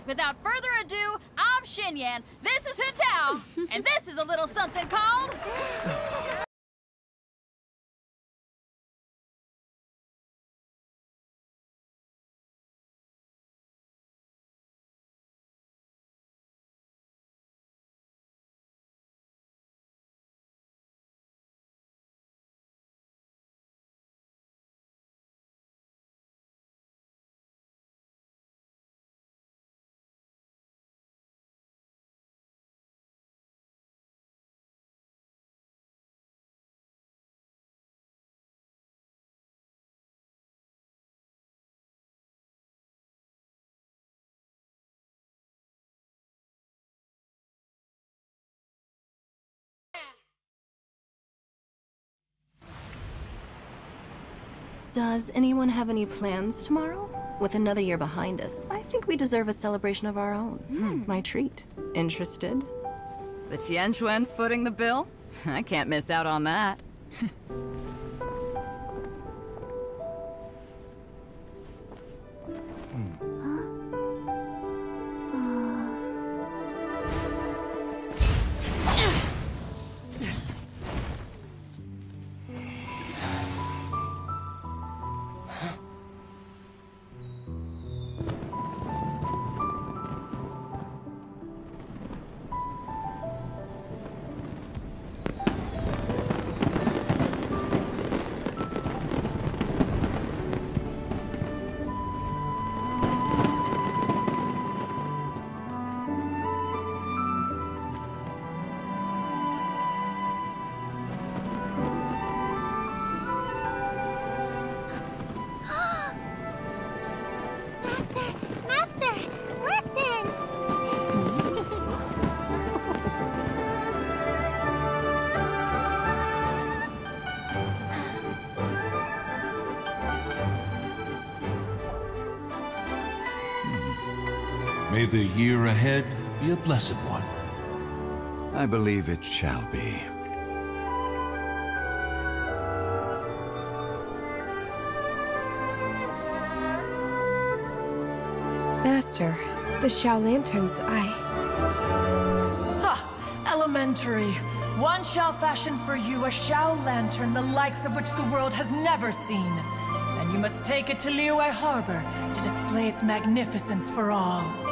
without further ado, I'm Xinyan, this is Hutao, and this is a little something called... Does anyone have any plans tomorrow? With another year behind us, I think we deserve a celebration of our own. My treat. Interested? The Tianquan footing the bill? I can't miss out on that. Master, listen! May the year ahead be a blessed one. I believe it shall be. Master, the Xiao Lanterns, Ha! Elementary. One shall fashion for you a Xiao Lantern, the likes of which the world has never seen. And you must take it to Liyue Harbor to display its magnificence for all.